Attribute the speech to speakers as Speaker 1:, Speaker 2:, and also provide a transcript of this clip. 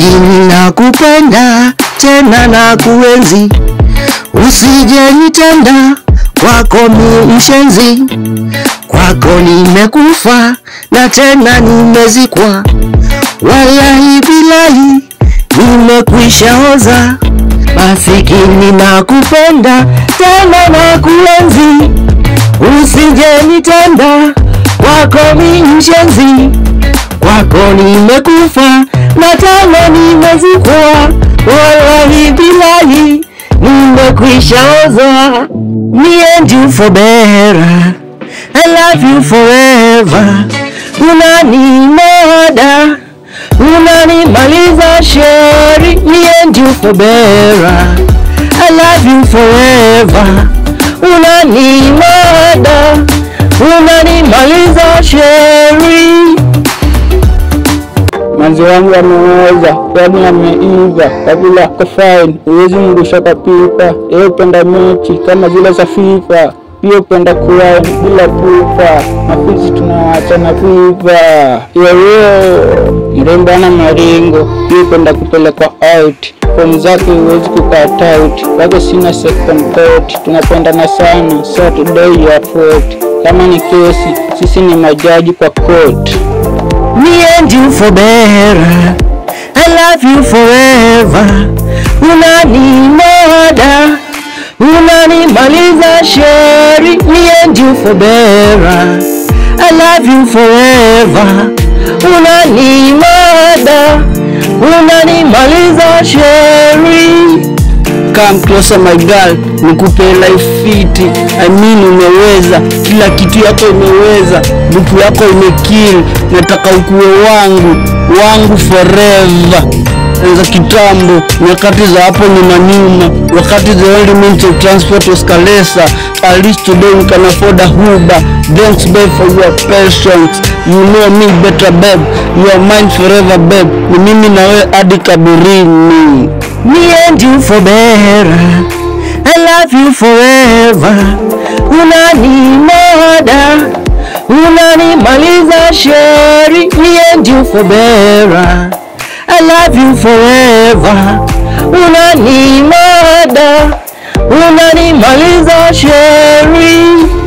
Speaker 1: Masikini nakupenda tena na kuenzi, usije nitenda kwako mi mshenzi. Kwako nimekufa na tena nimezikwa, wallahi bilahi nimekwisha oza. Masikini nakupenda tena na kuenzi, usije nitenda kwako mi mshenzi. Kwako nimekufa na tena nimezikwa, wallahi bilahi nimekwisha oza. Me and you for better, I love you forever. Unanimada, unanimaliza sheri. Me and you for better, I love you forever. Unanimada, unanimaliza sheri.
Speaker 2: Manzi wangu ameweza, yani ameiva, kabila kwa fine, uwezi mrusha kwa pipa. Yeye upenda mechi kama zile za FIFA, pia upenda kuwa bila pupa. Mafizi tunawacha na viva. Mrembo ana maringo, pia upenda kupelekwa out. Form zake uwezi kukat out, wako sina second thought. Tunapendana sana, so today you are fault. Kama ni kesi, sisi ni majaji kwa court.
Speaker 1: Me and you for better, I love you forever. Unanimada, unanimaliza sheri. Me and you for better, I love you forever. Unanimada, unanimaliza sheri.
Speaker 2: Come closer my girl, nikupe life fiti. I mean umeweza, kila kitu yako imeweza. Buku yako imekill, nataka ukuwe wangu forever. Enza kitambo, nyakati za hapo nyuma, wakati the only means of transport was Kalesa. At least today we can afford a Uber. Thanks babe for your patience. You know me better babe, you are mine forever babe. Ni mimi na wewe hadi kaburini.
Speaker 1: Me and you for better, I love you forever. Unanimada, unanimaliza sheri. Me and you for better, I love you forever. Unanimada, unanimaliza sheri.